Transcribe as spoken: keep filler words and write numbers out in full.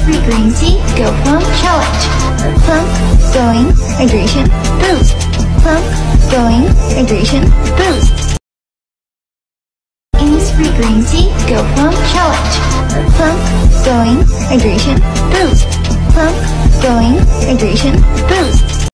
Free Green Tea Go Plump Challenge. Plump, glowing, hydration, boost. Plump, glowing, hydration, boost. Free Green Tea Go Plump Challenge. Plump, glowing, hydration, boost. Plump, glowing, hydration, boost.